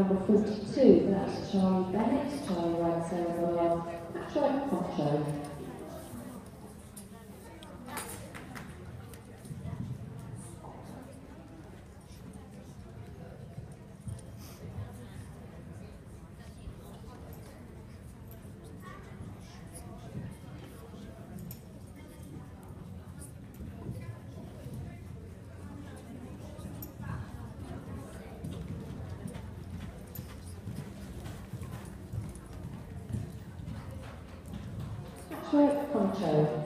number 42, that's Charlie Bennett. Charlie writes there on our Patchwork Poncho. Patchwork Poncho.